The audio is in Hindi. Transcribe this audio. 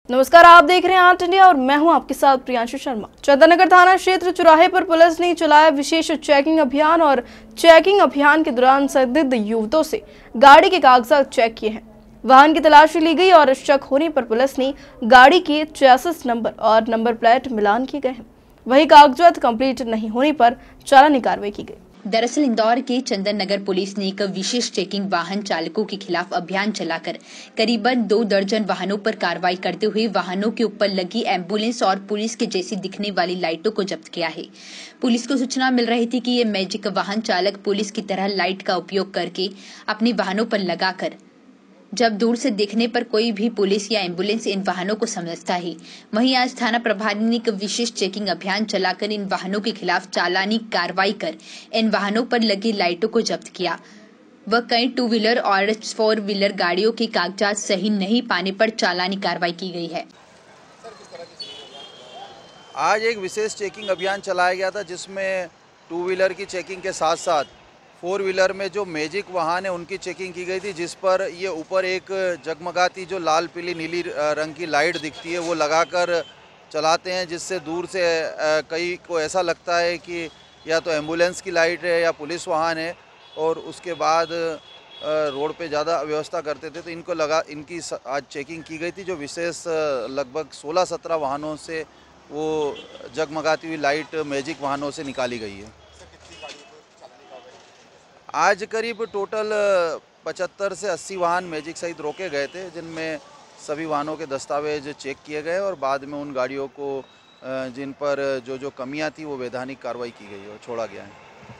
नमस्कार, आप देख रहे हैं आर्ट इंडिया और मैं हूं आपके साथ प्रियांशु शर्मा। चंदननगर थाना क्षेत्र चौराहे पर पुलिस ने चलाया विशेष चेकिंग अभियान और चेकिंग अभियान के दौरान संदिग्ध युवकों से गाड़ी के कागजात चेक किए हैं। वाहन की तलाशी ली गई और शक होने पर पुलिस ने गाड़ी के चेसिस नंबर और नंबर प्लेट मिलान किए गए हैं। वहीं कागजात कंप्लीट नहीं होने पर चालानी कार्रवाई की गई। दरअसल इंदौर के चंदन नगर पुलिस ने एक विशेष चेकिंग वाहन चालकों के खिलाफ अभियान चलाकर करीबन 2 दर्जन वाहनों पर कार्रवाई करते हुए वाहनों के ऊपर लगी एम्बुलेंस और पुलिस के जैसी दिखने वाली लाइटों को जब्त किया है। पुलिस को सूचना मिल रही थी कि ये मैजिक वाहन चालक पुलिस की तरह लाइट का उपयोग करके अपने वाहनों पर लगाकर जब दूर से देखने पर कोई भी पुलिस या एम्बुलेंस इन वाहनों को समझता है। वहीं आज थाना प्रभारी ने एक विशेष चेकिंग अभियान चलाकर इन वाहनों के खिलाफ चालानी कार्रवाई कर इन वाहनों पर लगी लाइटों को जब्त किया। वह कई 2 व्हीलर और 4 व्हीलर गाड़ियों के कागजात सही नहीं पाने पर चालानी कार्रवाई की गई है। आज एक विशेष चेकिंग अभियान चलाया गया था जिसमें 2 व्हीलर की चेकिंग के साथ साथ 4 व्हीलर में जो मैजिक वाहन है उनकी चेकिंग की गई थी, जिस पर ये ऊपर एक जगमगाती जो लाल पीली नीली रंग की लाइट दिखती है वो लगाकर चलाते हैं, जिससे दूर से कई को ऐसा लगता है कि या तो एम्बुलेंस की लाइट है या पुलिस वाहन है। और उसके बाद रोड पे ज़्यादा व्यवस्था करते थे, तो इनकी आज चेकिंग की गई थी, जो विशेष लगभग 16-17 वाहनों से वो जगमगाती हुई लाइट मैजिक वाहनों से निकाली गई है। आज करीब टोटल 75 से 80 वाहन मैजिक सहित रोके गए थे, जिनमें सभी वाहनों के दस्तावेज चेक किए गए और बाद में उन गाड़ियों को जिन पर जो कमियां थी वो वैधानिक कार्रवाई की गई और छोड़ा गया है।